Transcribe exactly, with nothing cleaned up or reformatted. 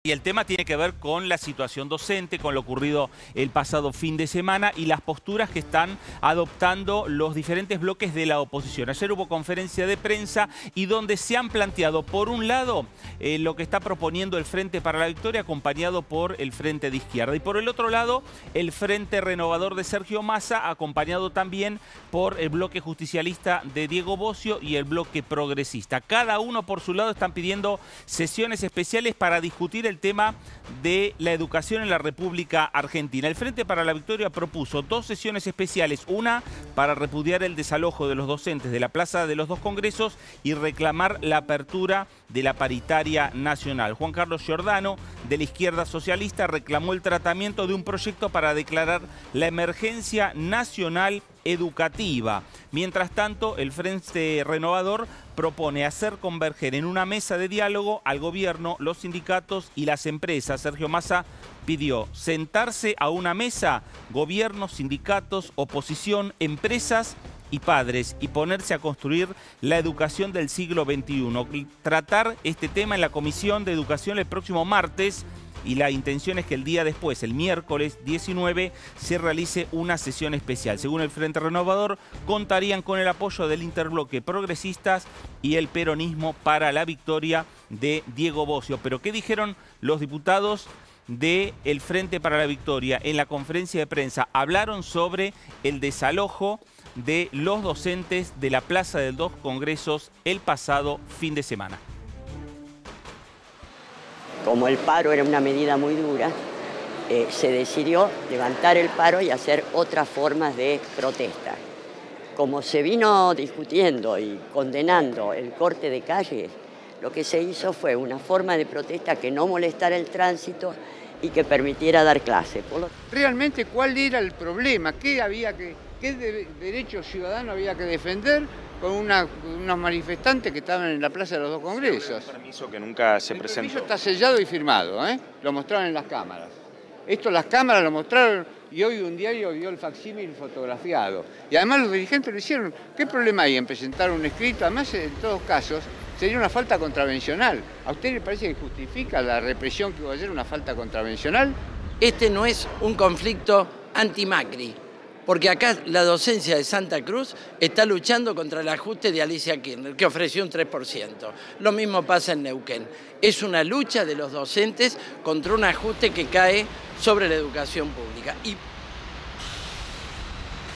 Y el tema tiene que ver con la situación docente, con lo ocurrido el pasado fin de semana y las posturas que están adoptando los diferentes bloques de la oposición. Ayer hubo conferencia de prensa y donde se han planteado, por un lado, eh, lo que está proponiendo el Frente para la Victoria, acompañado por el Frente de Izquierda. Y por el otro lado, el Frente Renovador de Sergio Massa, acompañado también por el bloque justicialista de Diego Bocio y el bloque progresista. Cada uno por su lado están pidiendo sesiones especiales para discutir el el tema de la educación en la República Argentina. El Frente para la Victoria propuso dos sesiones especiales, una para repudiar el desalojo de los docentes de la Plaza de los Dos Congresos y reclamar la apertura de la paritaria nacional. Juan Carlos Giordano, de la izquierda socialista, reclamó el tratamiento de un proyecto para declarar la emergencia nacional educativa. Mientras tanto, el Frente Renovador propone hacer converger en una mesa de diálogo al gobierno, los sindicatos y las empresas. Sergio Massa pidió sentarse a una mesa, gobierno, sindicatos, oposición, empresas y padres, y ponerse a construir la educación del siglo veintiuno. Tratar este tema en la Comisión de Educación el próximo martes, y la intención es que el día después, el miércoles diecinueve, se realice una sesión especial. Según el Frente Renovador, contarían con el apoyo del interbloque Progresistas y el Peronismo para la Victoria de Diego Bocio. Pero ¿qué dijeron los diputados del Frente para la Victoria en la conferencia de prensa? Hablaron sobre el desalojo de los docentes de la Plaza de los Dos Congresos el pasado fin de semana. Como el paro era una medida muy dura, eh, se decidió levantar el paro y hacer otras formas de protesta. Como se vino discutiendo y condenando el corte de calles, lo que se hizo fue una forma de protesta que no molestara el tránsito y que permitiera dar clase. Por lo... Realmente, ¿cuál era el problema? ¿Qué, había que, qué de, derecho ciudadano había que defender con una, unos manifestantes que estaban en la Plaza de los Dos Congresos? Un permiso que nunca se el presentó. El permiso está sellado y firmado, ¿eh? Lo mostraron en las cámaras. Esto las cámaras lo mostraron y hoy un diario vio el facsímil fotografiado. Y además los dirigentes lo hicieron. ¿Qué problema hay en presentar un escrito? Además, en todos casos, sería una falta contravencional. ¿A usted le parece que justifica la represión que va a ser una falta contravencional? Este no es un conflicto anti-Macri, porque acá la docencia de Santa Cruz está luchando contra el ajuste de Alicia Kirchner, que ofreció un tres por ciento. Lo mismo pasa en Neuquén. Es una lucha de los docentes contra un ajuste que cae sobre la educación pública. Y